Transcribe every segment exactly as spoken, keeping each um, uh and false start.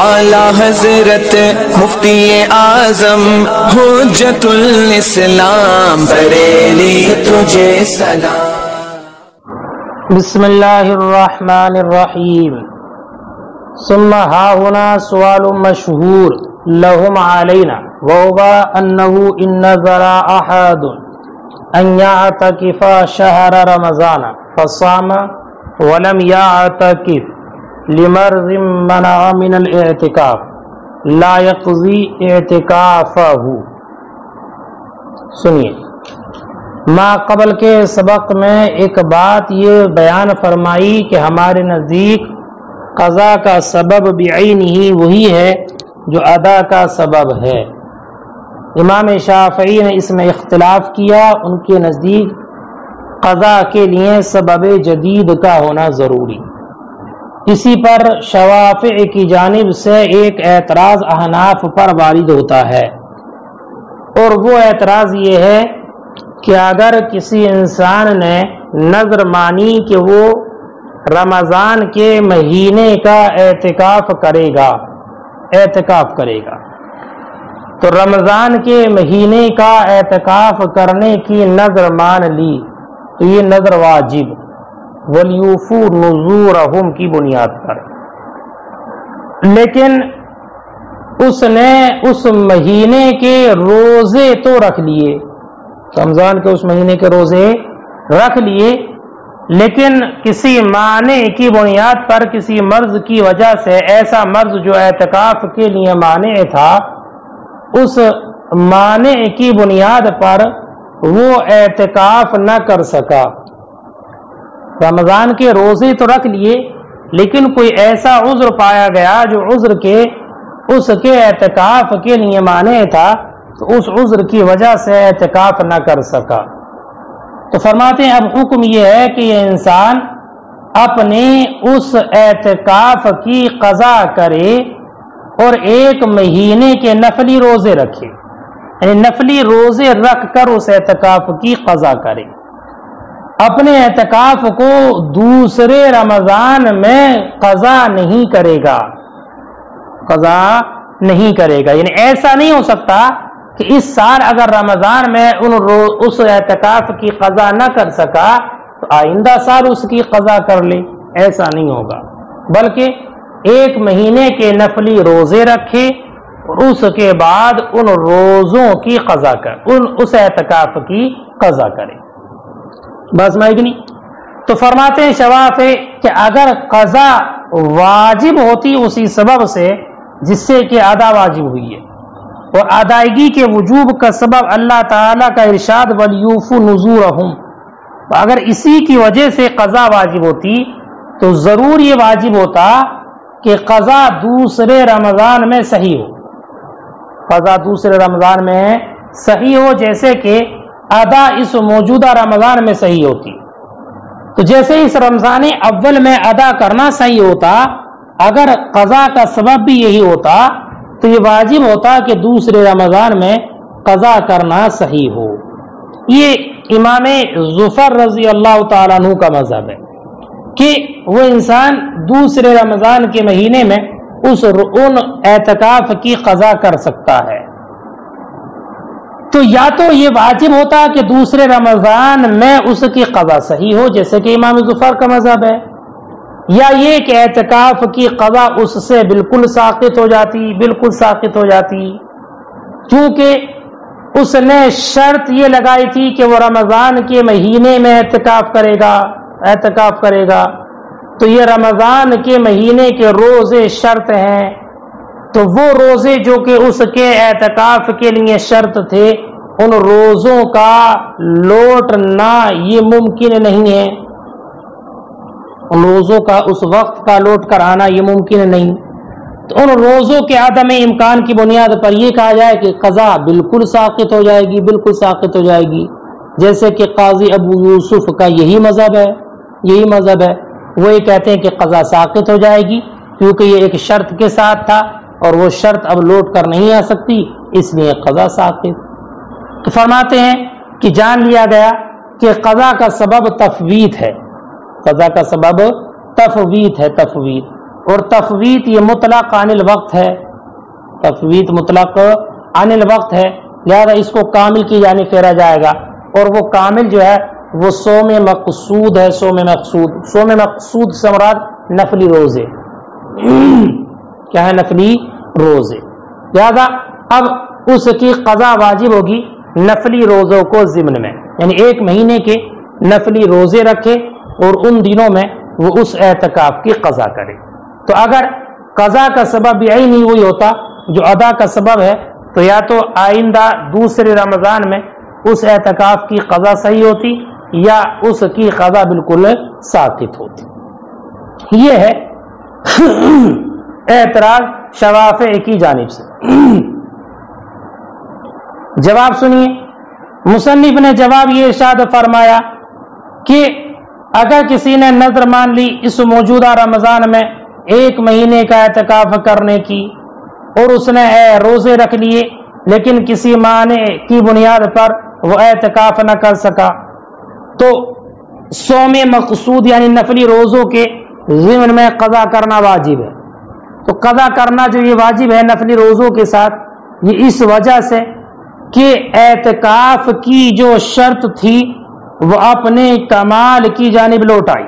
اعلی حضرت مفتی اعظم حجت الاسلام بریلی تجھے سلام۔ بسم اللہ الرحمن الرحیم۔ ثم ها هنا سؤال مشهور لهم علينا وهو أنه إن نذر أحد أن يعتكف شهر رمضان فصام ولم يعتكف لمرض منع من الاعتكاف لا يقضي اعتكافه۔ سنیے، ما قبل کے سبق میں ایک بات یہ بیان فرمائی کہ ہمارے نزدیک قضا کا سبب بعینہ وہی ہے جو ادا کا سبب ہے۔ امام شافعی نے اس میں اختلاف کیا، ان کے نزدیک قضا کے لیے سبب جدید کا ہونا ضروری۔ اسی پر شوافع کی جانب سے ایک اعتراض احناف پر وارد ہوتا ہے، اور وہ اعتراض یہ ہے کہ اگر کسی انسان نے نذر مانی کہ وہ رمضان کے مہینے کا اعتکاف کرے گا اعتکاف کرے گا تو رمضان کے مہینے کا اعتکاف کرنے کی نذر مان لی تو یہ نذر واجب وَلْيُوفُوا نُذُورَهُمْ کی بنیاد پر، لیکن اس نے اس مہینے کے روزے تو رکھ لیے، رمضان کے اس مہینے کے روزے رکھ لیے، لیکن کسی معنی کی بنیاد پر، کسی مرض کی وجہ سے، ایسا مرض جو اعتکاف کے لیے مانع تھا، اس معنی کی بنیاد پر وہ اعتکاف نہ کر سکا۔ رمضان کے روزے تو رکھ لیے، لیکن کوئی ایسا عذر پایا گیا جو عذر کے اس کے اعتکاف کے لیے مانع تھا، تو اس عذر کی وجہ سے اعتکاف نہ کر سکا۔ تو فرماتے ہیں اب حکم یہ ہے کہ یہ انسان اپنے اس اعتکاف کی قضا کرے اور ایک مہینے کے نفلی روزے رکھے، یعنی نفلی روزے رکھ کر اس اعتکاف کی قضا کرے۔ اپنے اعتکاف کو دوسرے رمضان میں قضا نہیں کرے گا قضا نہیں کرے گا یعنی ایسا نہیں ہو سکتا کہ اس سال اگر رمضان میں ان اس اعتکاف کی قضا نہ کر سکا تو آئندہ سال اس کی قضا کر لے، ایسا نہیں ہوگا، بلکہ ایک مہینے کے نفلی روزے رکھے اور اس کے بعد ان روزوں کی قضا کر ان اس اعتکاف کی قضا کرے۔ بس مائگنی تو فرماتے ہیں شوافع کہ اگر قضا واجب ہوتی اسی سبب سے جس سے کہ ادا واجب ہوئی ہے، اور ادائیگی کے وجوب کا سبب اللہ تعالیٰ کا ارشاد وَلْيُوفُوا نُذُورَهُمْ، تو اگر اسی کی وجہ سے قضا واجب ہوتی تو ضرور یہ واجب ہوتا کہ قضا دوسرے رمضان میں صحیح ہو قضا دوسرے رمضان میں صحیح ہو جیسے کہ ادا اس موجودہ رمضان میں صحیح ہوتی۔ تو جیسے اس رمضان اول میں ادا کرنا صحیح ہوتا، اگر قضا کا سبب بھی یہی ہوتا تو یہ واجب ہوتا کہ دوسرے رمضان میں قضا کرنا صحیح ہو۔ یہ امام ظفر رضی اللہ تعالیٰ عنہ کا مذہب ہے کہ وہ انسان دوسرے رمضان کے مہینے میں اس ان اعتکاف کی قضا کر سکتا ہے۔ تو یا تو یہ واجب ہوتا کہ دوسرے رمضان میں اس کی قضا صحیح ہو جیسے کہ امام ظفر کا مذہب ہے، یا یہ کہ اعتکاف کی قضا اس سے بالکل ساقط ہو جاتی بالکل ساقط ہو جاتی کیونکہ اس نے شرط یہ لگائی تھی کہ وہ رمضان کے مہینے میں اعتکاف کرے گا اعتکاف کرے گا تو یہ رمضان کے مہینے کے روزے شرط ہیں، تو وہ روزے جو کہ اس کے اعتکاف کے لیے شرط تھے، ان روزوں کا لوٹنا یہ ممکن نہیں ہے، ان روزوں کا اس وقت کا لوٹ کر آنا یہ ممکن نہیں۔ تو ان روزوں کے عدم امکان کی بنیاد پر یہ کہا جائے کہ قضا بالکل ساقط ہو جائے گی بالکل ساقط ہو جائے گی، جیسے کہ قاضی ابو یوسف کا یہی مذہب ہے یہی مذہب ہے وہ یہ کہتے ہیں کہ قضا ساقط ہو جائے گی کیونکہ یہ ایک شرط کے ساتھ تھا اور وہ شرط اب لوٹ کر نہیں آ سکتی، اس لیے قضا ساقط۔ تو فرماتے ہیں کہ جان لیا گیا کہ قضا کا سبب تفویت ہے قضا کا سبب تفویت ہے تفویت اور تفویت یہ مطلق عن الوقت ہے، تفویت مطلق عن الوقت ہے، لہذا اس کو کامل کی جانب پھیرا جائے گا، اور وہ کامل جو ہے وہ صوم مقصود ہے، صوم مقصود صوم مقصود سے مراد نفلی روزے کیا ہے؟ نفلی روزے، لہذا اب اس کی قضا واجب ہوگی نفلی روزوں کو ضمن میں، یعنی ایک مہینے کے نفلی روزے رکھے اور ان دنوں میں وہ اس اعتکاف کی قضا کرے۔ تو اگر قضا کا سبب بھی نہیں وہی ہوتا جو ادا کا سبب ہے، تو یا تو آئندہ دوسرے رمضان میں اس اعتکاف کی قضا صحیح ہوتی یا اس کی قضا بالکل ساقط ہوتی۔ یہ ہے اعتراض شوافع کی جانب سے۔ جواب سنیے، مصنف نے جواب یہ ارشاد فرمایا کہ اگر کسی نے نظر مان لی اس موجودہ رمضان میں ایک مہینے کا اعتکاف کرنے کی اور اس نے روزے رکھ لیے لیکن کسی معنی کی بنیاد پر وہ اعتکاف نہ کر سکا، تو صوم مقصود یعنی نفلی روزوں کے ضمن میں قضا کرنا واجب ہے۔ تو قضا کرنا جو یہ واجب ہے نفلی روزوں کے ساتھ، یہ اس وجہ سے کہ اعتکاف کی جو شرط تھی وہ اپنے کمال کی جانب لوٹ آئی۔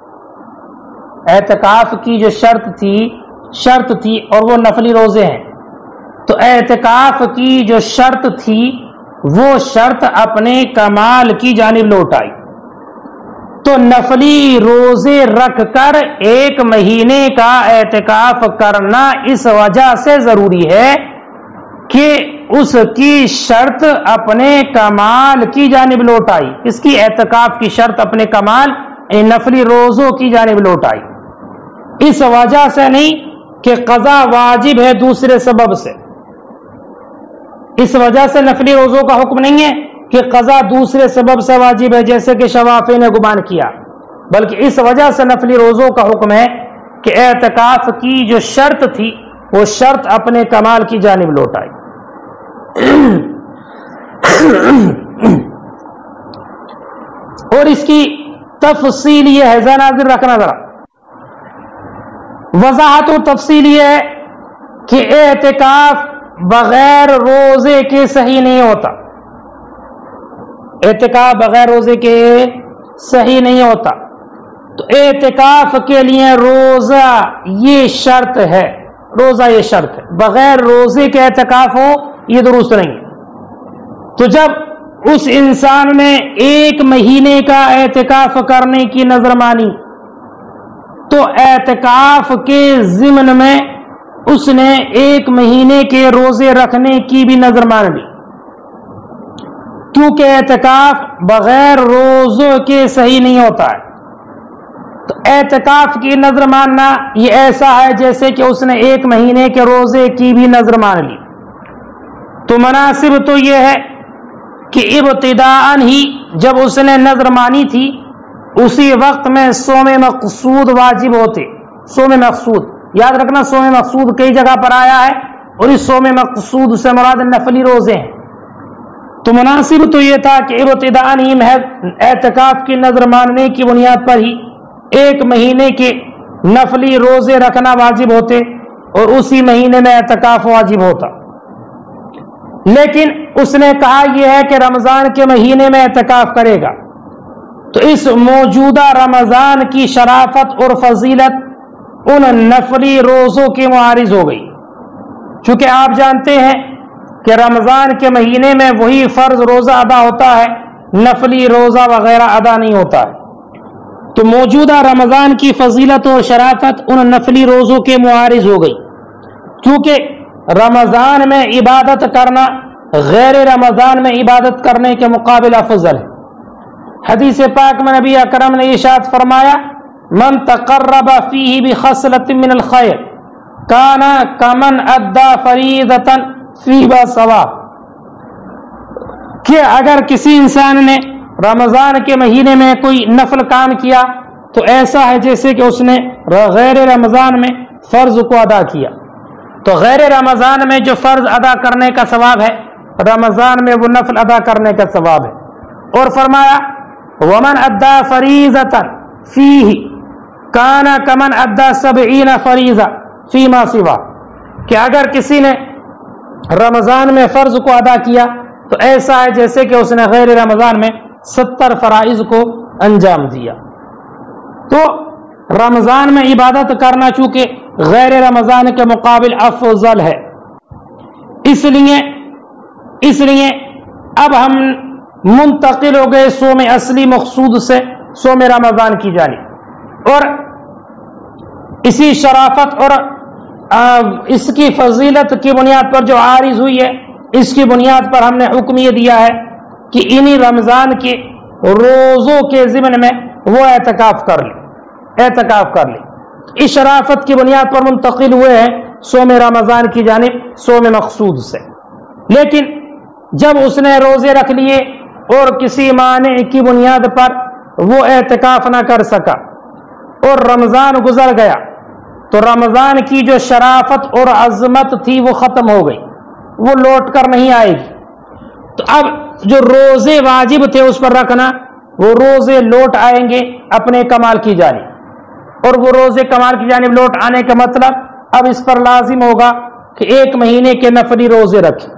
اعتکاف کی جو شرط تھی شرط تھی اور وہ نفلی روزے ہیں، تو اعتکاف کی جو شرط تھی وہ شرط اپنے کمال کی جانب لوٹ آئی۔ تو نفلی روزے رکھ کر ایک مہینے کا اعتکاف کرنا اس وجہ سے ضروری ہے کہ اس کی شرط اپنے کمال کی جانب لوٹ آئی۔ اس کی اعتکاف کی شرط اپنے کمال یعنی نفلی روزوں کی جانب لوٹ آئی، اس وجہ سے نہیں کہ قضا واجب ہے دوسرے سبب سے۔ اس وجہ سے نفلی روزوں کا حکم نہیں ہے کہ قضا دوسرے سبب سے واجب ہے جیسے کہ شوافی نے گمان کیا، بلکہ اس وجہ سے نفلی روزوں کا حکم ہے کہ اعتکاف کی جو شرط تھی وہ شرط اپنے کمال کی جانب لوٹ آئی۔ اور اس کی تفصیل یہ ہے، ذہن حاضر رکھنا ذرا، وضاحت و تفصیل یہ ہے کہ اعتکاف بغیر روزے کے صحیح نہیں ہوتا، اعتکاف بغیر روزے کے صحیح نہیں ہوتا۔ تو اعتکاف کے لیے روزہ یہ شرط ہے، روزہ یہ شرط ہے، بغیر روزے کے اعتکاف ہو یہ درست نہیں ہے۔ تو جب اس انسان نے ایک مہینے کا اعتکاف کرنے کی نظر مانی تو اعتکاف کے ضمن میں اس نے ایک مہینے کے روزے رکھنے کی بھی نظر مان لی، کیونکہ اعتکاف بغیر روزوں کے صحیح نہیں ہوتا ہے۔ تو اعتکاف کی نظر ماننا یہ ایسا ہے جیسے کہ اس نے ایک مہینے کے روزے کی بھی نظر مان لی۔ تو مناسب تو یہ ہے کہ ابتداءً ہی جب اس نے نظر مانی تھی اسی وقت میں صوم مقصود واجب ہوتے۔ صوم مقصود یاد رکھنا، صوم مقصود کئی جگہ پر آیا ہے اور اس صوم مقصود سے مراد نفلی روزے ہیں۔ تو مناسب تو یہ تھا کہ ابتداءً ہی محض اعتکاف کی نظر ماننے کی بنیاد پر ہی ایک مہینے کے نفلی روزے رکھنا واجب ہوتے اور اسی مہینے میں اعتکاف واجب ہوتا، لیکن اس نے کہا یہ ہے کہ رمضان کے مہینے میں اعتکاف کرے گا، تو اس موجودہ رمضان کی شرافت اور فضیلت ان نفلی روزوں کی معارض ہو گئی، چونکہ آپ جانتے ہیں کہ رمضان کے مہینے میں وہی فرض روزہ ادا ہوتا ہے، نفلی روزہ وغیرہ ادا نہیں ہوتا ہے۔ تو موجودہ رمضان کی فضیلت اور شرافت ان نفلی روزوں کے معارض ہو گئی، کیونکہ رمضان میں عبادت کرنا غیر رمضان میں عبادت کرنے کے مقابل افضل ہے۔ حدیث پاک میں نبی اکرم نے ارشاد فرمایا، من تقرب فیہ بخصلۃ من الخیر کان کمن ادى فریضۃ فیہ بثواب، کہ اگر کسی انسان نے رمضان کے مہینے میں کوئی نفل کام کیا تو ایسا ہے جیسے کہ اس نے غیر رمضان میں فرض کو ادا کیا۔ تو غیر رمضان میں جو فرض ادا کرنے کا ثواب ہے رمضان میں وہ نفل ادا کرنے کا ثواب ہے۔ اور فرمایا ومن ادى فریضۃ فیہ، کانا کمن ادا سبعین فریضہ فیما سوا، کہ اگر کسی نے رمضان میں فرض کو ادا کیا تو ایسا ہے جیسے کہ اس نے غیر رمضان میں ستر فرائض کو انجام دیا۔ تو رمضان میں عبادت کرنا چونکہ غیر رمضان کے مقابل افضل ہے، اس لیے اس لیے اب ہم منتقل ہو گئے صوم اصلی مقصود سے صوم رمضان کی جانب، اور اسی شرافت اور اس کی فضیلت کی بنیاد پر جو عارض ہوئی ہے، اس کی بنیاد پر ہم نے حکم یہ دیا ہے کہ انہی رمضان کے روزوں کے ضمن میں وہ اعتکاف کر لے اعتکاف کر لے اس شرافت کی بنیاد پر منتقل ہوئے ہیں صوم رمضان کی جانب صوم مقصود سے۔ لیکن جب اس نے روزے رکھ لیے اور کسی مانع کی بنیاد پر وہ اعتکاف نہ کر سکا اور رمضان گزر گیا تو رمضان کی جو شرافت اور عظمت تھی وہ ختم ہو گئی، وہ لوٹ کر نہیں آئے گی۔ تو اب جو روزے واجب تھے اس پر رکھنا، وہ روزے لوٹ آئیں گے اپنے کمال کی جانب، اور وہ روزے کمال کی جانب لوٹ آنے کا مطلب اب اس پر لازم ہوگا کہ ایک مہینے کے نفلی روزے رکھے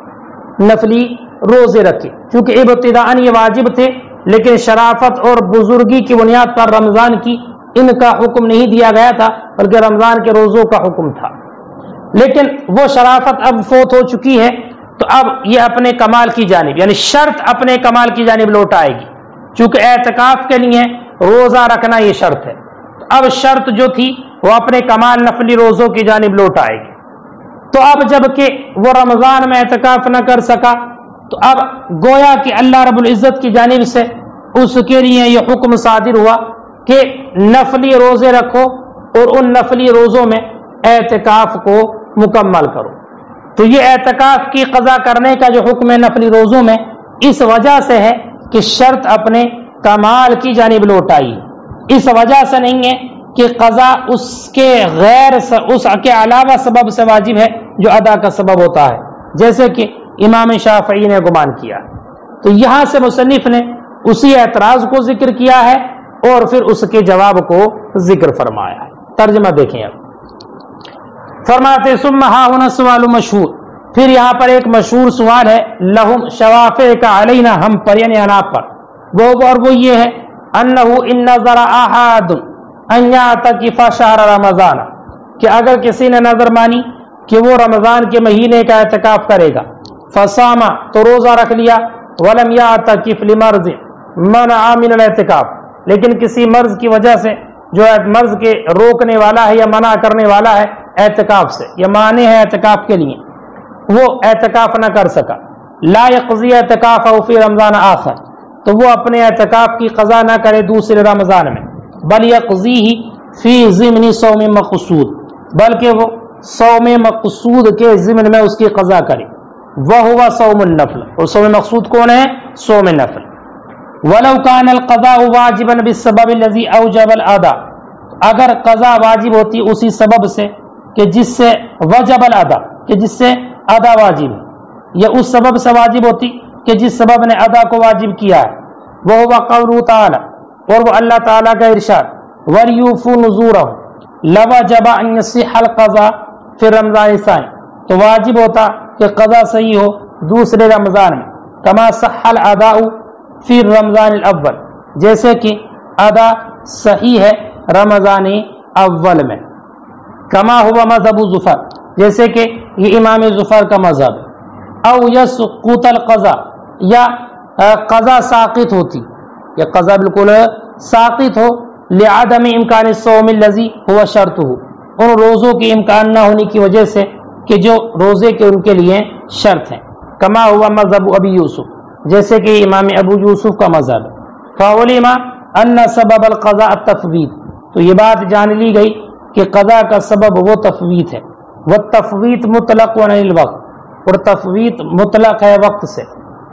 نفلی روزے رکھے کیونکہ ابتداءً یہ واجب تھے، لیکن شرافت اور بزرگی کی بنیاد پر رمضان کی ان کا حکم نہیں دیا گیا تھا، بلکہ رمضان کے روزوں کا حکم تھا۔ لیکن وہ شرافت اب فوت ہو چکی ہے، تو اب یہ اپنے کمال کی جانب، یعنی شرط اپنے کمال کی جانب لوٹ آئے گی، چونکہ اعتکاف کے لیے روزہ رکھنا یہ شرط ہے۔ اب شرط جو تھی وہ اپنے کمال نفلی روزوں کی جانب لوٹ آئے گی۔ تو اب جب کہ وہ رمضان میں اعتکاف نہ کر سکا تو اب گویا کہ اللہ رب العزت کی جانب سے اس کے لیے یہ حکم صادر ہوا کہ نفلی روزے رکھو اور ان نفلی روزوں میں اعتکاف کو مکمل کرو۔ تو یہ اعتکاف کی قضا کرنے کا جو حکم ہے نفلی روزوں میں، اس وجہ سے ہے کہ شرط اپنے کمال کی جانب لوٹ آئی، اس وجہ سے نہیں ہے کہ قضا اس کے غیر اس کے علاوہ سبب سے واجب ہے جو ادا کا سبب ہوتا ہے، جیسے کہ امام شافعی نے گمان کیا۔ تو یہاں سے مصنف نے اسی اعتراض کو ذکر کیا ہے اور پھر اس کے جواب کو ذکر فرمایا ہے۔ ترجمہ دیکھیں اب، فرماتے ثم ہا ہنا سوال مشہور، پھر یہاں پر ایک مشہور سوال ہے لہم شوافع کا علینا، ہم پر یعنی انا پر، وہ اور وہ یہ ہے انہ ان نظر احد ان یعتکف شہر رمضان، کہ اگر کسی نے نظر مانی کہ وہ رمضان کے مہینے کا اعتکاف کرے گا، فصام تو روزہ رکھ لیا، ولم یعتکف لمرض منع من الاعتکاف، لیکن کسی مرض کی وجہ سے جو مرض کے روکنے والا ہے یا منع کرنے والا ہے اعتکاف سے، یا مانع ہے اعتکاف کے لیے، وہ اعتکاف نہ کر سکا، لا یقضی اعتکاف او فی رمضان آخر، تو وہ اپنے اعتکاف کی قضا نہ کرے دوسرے رمضان میں، بل یقضیہ فی ضمن صوم مقصود، بلکہ وہ صوم مقصود کے ضمن میں اس کی قضا کرے، وہو صوم النفل، اور صوم مقصود کون ہے؟ صوم نفل۔ ولو کان القضاء واجبا بالسبب الذي اوجب الاداء، اگر قضا واجب ہوتی اسی سبب سے کہ جس سے وجب الادا، کہ جس سے ادا واجب ہے، یا اس سبب سے واجب ہوتی کہ جس سبب نے ادا کو واجب کیا ہے، وہو قوله تعالی، اور وہ اللہ تعالیٰ کا ارشاد، وَلْيُوفُوا نُذُورَهُمْ لَوَجَبَ أَن يَصِحَّ الْقَضَاءُ فِي الرَّمْضَانِ الثَّانِي، تو واجب ہوتا کہ قضا صحیح ہو دوسرے رمضان میں، کما صح الاداء فی رمضان الاول، جیسے کہ ادا صحیح ہے رمضان اول میں، کما ہوا مذہب ظفر، جیسے کہ یہ امام ظفر کا مذہب ہے، او یسقط القضاء، یا قضا ساقط ہوتی، یا قضا بالکل ساقط ہو، لعدم امکان الصوم الذی هو شرطہ، ان روزوں کے امکان نہ ہونے کی وجہ سے کہ جو روزے کے ان کے لیے شرط ہیں، کما ہوا مذہب ابی یوسف، جیسے کہ امام ابو یوسف کا مذہب ہے، فعلم ان سبب القضاء التفویض، تو یہ بات جان لی گئی کہ قضا کا سبب وہ تفویض ہے، والتفویض مطلق عن الوقت، اور تفویض مطلق ہے وقت سے،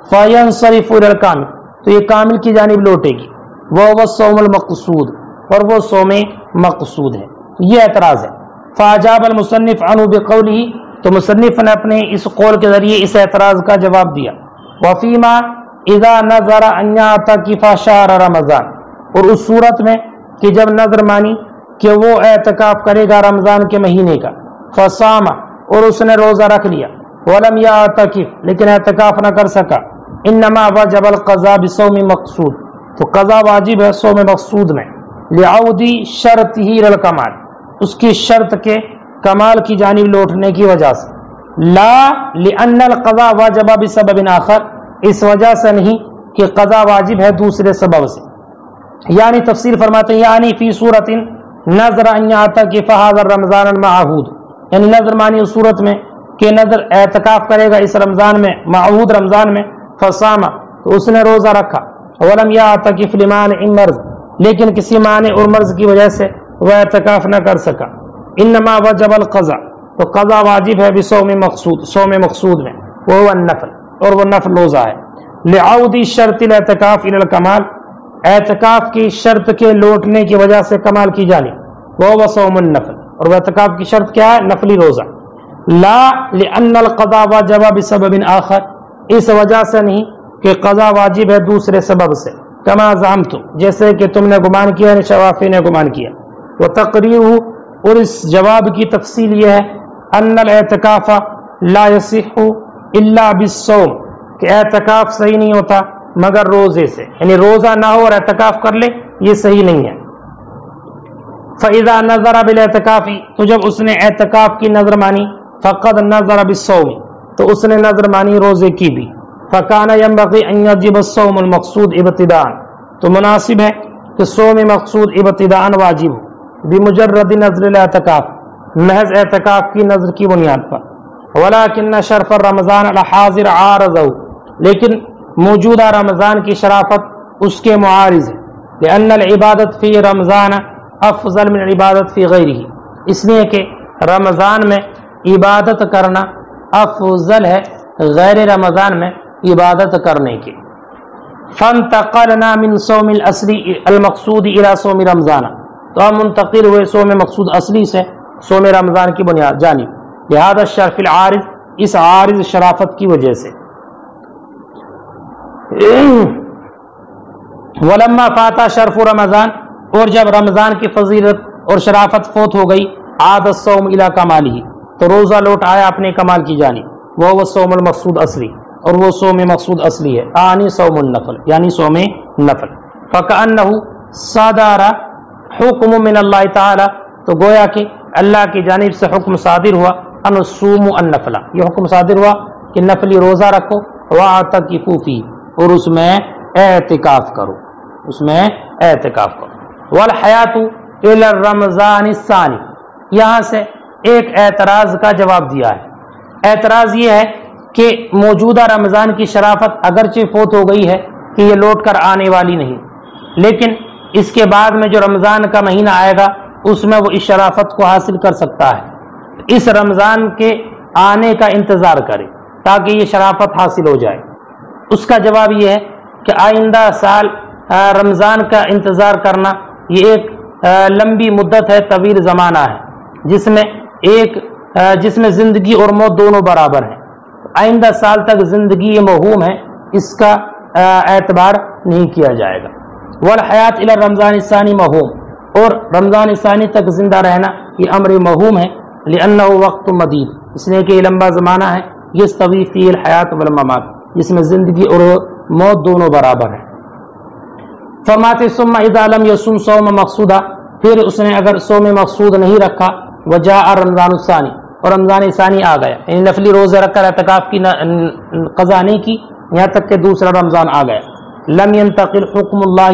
فینصرف الی الکامل، تو یہ کامل کی جانب لوٹے گی، وہ صوم المقصود، اور وہ صوم مقصود ہے۔ یہ اعتراض ہے، فاجاب المصنف عنہ بقولہ، تو مصنف نے اپنے اس قول کے ذریعے اس اعتراض کا جواب دیا، وفیما اذا نظر ان یعتکف شہر رمضان، اور اس صورت میں کہ جب نظر مانی کہ وہ اعتکاف کرے گا رمضان کے مہینے کا، فصام اور اس نے روزہ رکھ لیا، ولم یعتکف لیکن اعتکاف نہ کر سکا، انما وجب القضاء بصوم مقصود تو قضا واجب ہے صوم مقصود میں، لعودی شرطہ الی الکمال اس کی شرط کے کمال کی جانب لوٹنے کی وجہ سے، لا لأن القضاء واجب بسبب آخر اس وجہ سے نہیں کہ قضا واجب ہے دوسرے سبب سے، یعنی تفسیر فرماتے ہیں یعنی فی صورت نظر ان یعتکف هذا الرمضان المعہود، یعنی نظر مانی اس صورت میں کہ نظر اعتکاف کرے گا اس رمضان میں معہود رمضان میں، فصام تو اس نے روزہ رکھا، ولم یعتکف لمانع مرض لیکن کسی مانع اور مرض کی وجہ سے وہ اعتکاف نہ کر سکا، انما وجب القضاء تو قضا واجب ہے بصوم مقصود صوم مقصود میں، وہ النفل اور وہ نفل روزہ ہے، لعودی شرط الاعتکاف الی الکمال اعتکاف کی شرط کے لوٹنے کی وجہ سے کمال کی جانب، وہ صوم النفل اور وہ اعتکاف کی شرط کیا ہے؟ نفلی روزہ، لا لأن القضاء واجب بسبب آخر اس وجہ سے نہیں کہ قضا واجب ہے دوسرے سبب سے، کما زعمتم جیسے کہ تم نے گمان کیا، یعنی شوافی نے گمان کیا، وہ تقریر اور اس جواب کی تفصیل یہ ہے ان الاعتکاف لا یصح الا بالصوم کہ اعتکاف صحیح نہیں ہوتا مگر روزے سے، یعنی روزہ نہ ہو اور اعتکاف کر لے یہ صحیح نہیں ہے، فاذا نظر بالاعتکاف تو جب اس نے اعتکاف کی نظر مانی، فقد نظر بالصوم تو اس نے نظر مانی روزے کی بھی، فکان ينبغي ان يجب الصوم المقصود ابتداء تو مناسب ہے کہ صوم مقصود ابتداء واجب ہو، بمجرد نظر الاعتکاف محض اعتکاف کی نظر کی بنیاد پر، ولكن شرف الرمضان الحاضر عارضه لیکن موجودہ رمضان کی شرافت اس کے معارض ہے، لأن العبادت فی رمضان افضل من العبادت فی غیرہ اس لیے کہ رمضان میں عبادت کرنا افضل ہے غیر رمضان میں عبادت کرنے کے، فانتقلنا من صوم الاصلی المقصود الى صوم رمضان تو ہم منتقل ہوئے صوم مقصود اصلی سے صوم رمضان کی بنیاد جانب، لہذا الشرف العارض اس عارض شرافت کی وجہ سے، ولما فاتا شرف رمضان اور جب رمضان کی فضیلت اور شرافت فوت ہو گئی، عاد الصوم الى کمالہ تو روزہ لوٹ آیا اپنے کمال کی جانب، وہ صوم المقصود اصلی اور وہ صوم مقصود اصلی ہے، آنی صوم النفل یعنی صوم نفل، فکأنہ صدر حکم من اللہ تعالی تو گویا کہ اللہ کی جانب سے حکم صادر ہوا، ان صوم النفل یہ حکم صادر ہوا کہ نفلی روزہ رکھو، واعتکفوا فیہ اور اس میں اعتکاف کرو اس میں اعتکاف کرو، والحیات الی الرمضان الثانی یہاں سے ایک اعتراض کا جواب دیا ہے، اعتراض یہ ہے کہ موجودہ رمضان کی شرافت اگرچہ فوت ہو گئی ہے کہ یہ لوٹ کر آنے والی نہیں، لیکن اس کے بعد میں جو رمضان کا مہینہ آئے گا اس میں وہ اس شرافت کو حاصل کر سکتا ہے، اس رمضان کے آنے کا انتظار کرے تاکہ یہ شرافت حاصل ہو جائے۔ اس کا جواب یہ ہے کہ آئندہ سال رمضان کا انتظار کرنا یہ ایک لمبی مدت ہے، طویل زمانہ ہے جس میں ایک جس میں زندگی اور موت دونوں برابر ہیں، آئندہ سال تک زندگی یہ موہوم ہے اس کا اعتبار نہیں کیا جائے گا، والحیات الی رمضان الثانی موہوم اور رمضان الثانی تک زندہ رہنا یہ امر موہوم ہے، لأنہ وقت مدید اس لیے کہ یہ لمبا زمانہ ہے، یستوی فیہ الحیات والممات جس میں زندگی اور موت دونوں برابر ہیں، فرماتے ثم اذا لم یصم صوم مقصودہ پھر اس نے اگر صوم مقصود نہیں رکھا، وجاء رمضان الثانی اور رمضان ثانی آ گیا، یعنی نفلی روزے رکھ کر اعتکاف کی قضا نہیں کی یہاں تک کہ دوسرا رمضان آ گیا، لم ينتقل حکم اللہ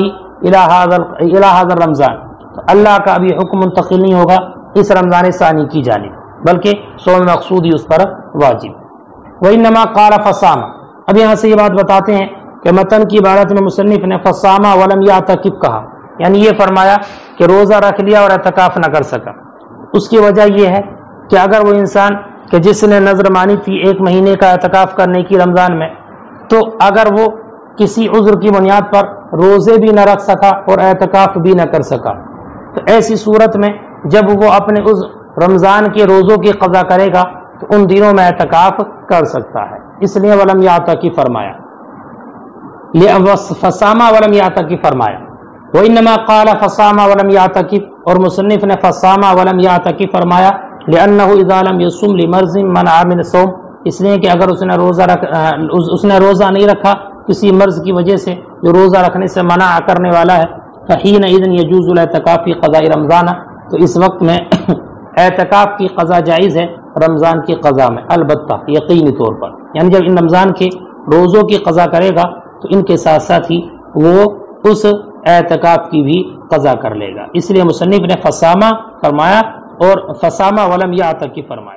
الى هذا الرمضان تو اللہ کا ابھی حکم منتقل نہیں ہوگا اس رمضان ثانی کی جانب بلکہ صوم مقصود ہی اس پر واجب، وانما قال فصام اب یہاں سے یہ بات بتاتے ہیں کہ متن کی عبارت میں مصنف نے فصاما ولم یعتکف کہا، یعنی یہ فرمایا کہ روزہ رکھ لیا اور اعتکاف نہ کر سکا، اس کی وجہ یہ ہے کہ اگر وہ انسان کہ جس نے نظر مانی تھی ایک مہینے کا اعتکاف کرنے کی رمضان میں، تو اگر وہ کسی عذر کی بنیاد پر روزے بھی نہ رکھ سکا اور اعتکاف بھی نہ کر سکا تو ایسی صورت میں جب وہ اپنے اس رمضان کے روزوں کی قضا کرے گا تو ان دنوں میں اعتکاف کر سکتا ہے، اس لیے ولم یعتکف فرمایا، فصاما ولم یعتکف فرمایا، وَإِنَّمَا قَالَ فَصَامَ وَلَمْ يَعْتَكِفْ، اور مصنف نے فَصَامَ وَلَمْ يَعْتَكِفْ فرمایا لِأَنَّهُ إِذَا لَمْ يَصُمْ لِمَرْضٍ مَنَعَ مِنَ الصَّوْمِ، اس لیے کہ اگر اس نے روزہ رکھ اس نے روزہ نہیں رکھا کسی مرض کی وجہ سے جو روزہ رکھنے سے منع کرنے والا ہے، فَحِينَئِذٍ يَجُوزُ الاعتكاف فِي قَضَاءِ رمضان، تو اس وقت میں اعتکاف کی قضا جائز ہے رمضان کی قضا میں، البتہ یقینی طور پر، یعنی جب ان رمضان کے روزوں کی قضا کرے گا تو ان کے ساتھ ساتھ ہی وہ اس اعتکاف کی بھی قضا کر لے گا، اس لیے مصنف نے فصامہ فرمایا اور فصامہ ولم یعتکف فرمایا۔